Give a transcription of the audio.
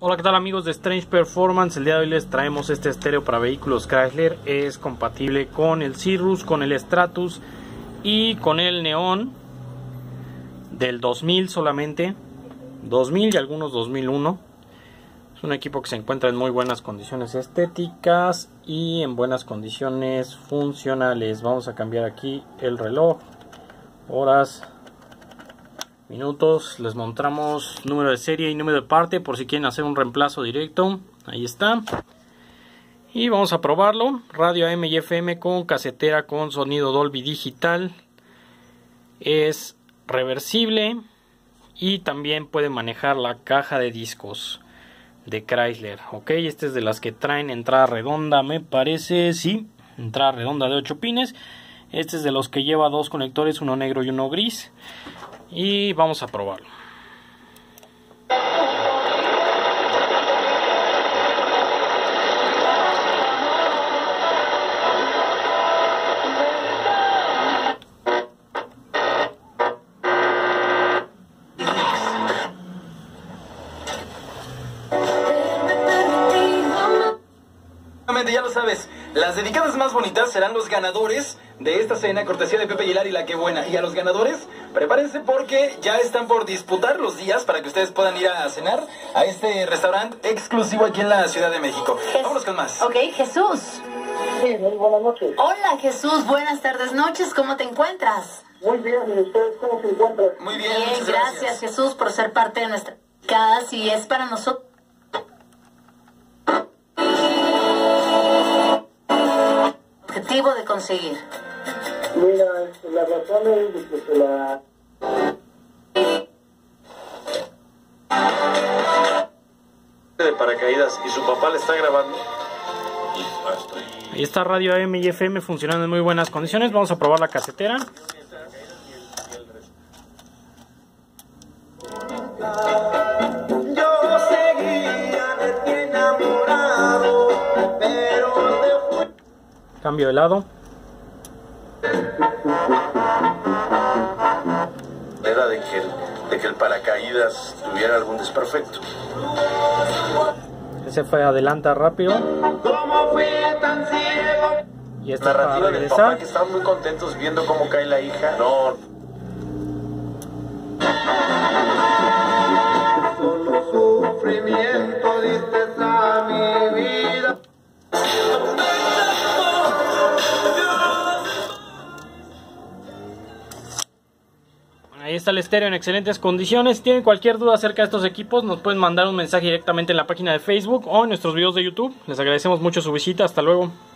Hola, ¿qué tal amigos de Strange Performance? El día de hoy les traemos este estéreo para vehículos Chrysler. Es compatible con el Cirrus, con el Stratus y con el Neon del 2000 solamente, 2000 y algunos 2001. Es un equipo que se encuentra en muy buenas condiciones estéticas y en buenas condiciones funcionales. Vamos a cambiar aquí el reloj, horas, minutos. Les mostramos número de serie y número de parte por si quieren hacer un reemplazo directo. Ahí está. Y vamos a probarlo. Radio AM y FM con casetera con sonido Dolby Digital. Es reversible y también puede manejar la caja de discos de Chrysler. Ok, este es de las que traen entrada redonda, me parece. Sí, entrada redonda de 8 pines. Este es de los que lleva dos conectores, uno negro y uno gris. Y vamos a probarlo. Ya lo sabes, las dedicadas más bonitas serán los ganadores de esta cena, cortesía de Pepe Aguilar y La Que Buena. Y a los ganadores, prepárense porque ya están por disputar los días para que ustedes puedan ir a cenar a este restaurante exclusivo aquí en la Ciudad de México. Vámonos con más. Ok, Jesús. Sí, muy buenas noches. Hola, Jesús. Buenas tardes, noches. ¿Cómo te encuentras? Muy bien, ¿y ustedes cómo se encuentran? Muy bien, Bien, muchas gracias, Jesús, por ser parte de nuestra casa. Y es para nosotros objetivo de conseguir. Mira, la razón es de que la... de paracaídas y su papá le está grabando. Ahí está Radio AM y FM funcionando en muy buenas condiciones. Vamos a probar la casetera. Yo seguía de ti enamorado, pero Cambio de lado. Era de que el paracaídas tuviera algún desperfecto. Ese fue adelanta rápido. ¿cómo fui tan ciego? Y esta para Narrativa del papá, regresar. que estaban muy contentos viendo cómo cae la hija. No, Solo sufrimiento diste a mi vida. Ahí está el estéreo en excelentes condiciones. Si tienen cualquier duda acerca de estos equipos, nos pueden mandar un mensaje directamente en la página de Facebook o en nuestros videos de YouTube. Les agradecemos mucho su visita. Hasta luego.